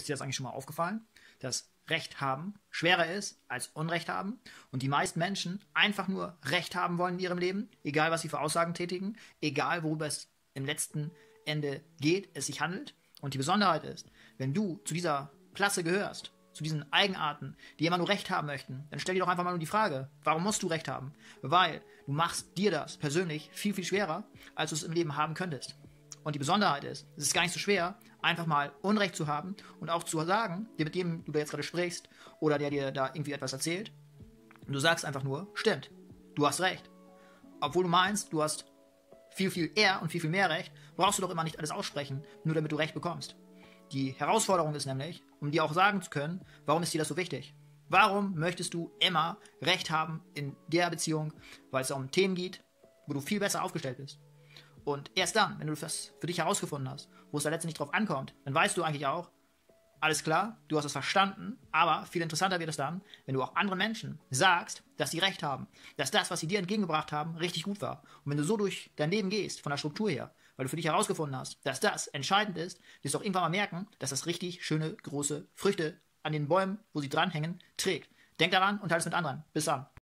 Ist dir das eigentlich schon mal aufgefallen, dass Recht haben schwerer ist als Unrecht haben und die meisten Menschen einfach nur Recht haben wollen in ihrem Leben, egal was sie für Aussagen tätigen, egal worüber es im letzten Ende geht, es sich handelt. Und die Besonderheit ist, wenn du zu dieser Klasse gehörst, zu diesen Eigenarten, die immer nur Recht haben möchten, dann stell dir doch einfach mal nur die Frage, warum musst du Recht haben? Weil du machst dir das persönlich viel, viel schwerer, als du es im Leben haben könntest. Und die Besonderheit ist, es ist gar nicht so schwer, einfach mal Unrecht zu haben und auch zu sagen, mit dem du da jetzt gerade sprichst oder der dir da irgendwie etwas erzählt, und du sagst einfach nur, stimmt, du hast Recht. Obwohl du meinst, du hast viel, viel eher und viel, viel mehr Recht, brauchst du doch immer nicht alles aussprechen, nur damit du Recht bekommst. Die Herausforderung ist nämlich, um dir auch sagen zu können, warum ist dir das so wichtig? Warum möchtest du immer Recht haben in der Beziehung, weil es um Themen geht, wo du viel besser aufgestellt bist? Und erst dann, wenn du das für dich herausgefunden hast, wo es da letztendlich drauf ankommt, dann weißt du eigentlich auch, alles klar, du hast es verstanden, aber viel interessanter wird es dann, wenn du auch anderen Menschen sagst, dass sie Recht haben, dass das, was sie dir entgegengebracht haben, richtig gut war. Und wenn du so durch dein Leben gehst, von der Struktur her, weil du für dich herausgefunden hast, dass das entscheidend ist, wirst du auch irgendwann mal merken, dass das richtig schöne, große Früchte an den Bäumen, wo sie dranhängen, trägt. Denk daran und halt es mit anderen. Bis dann.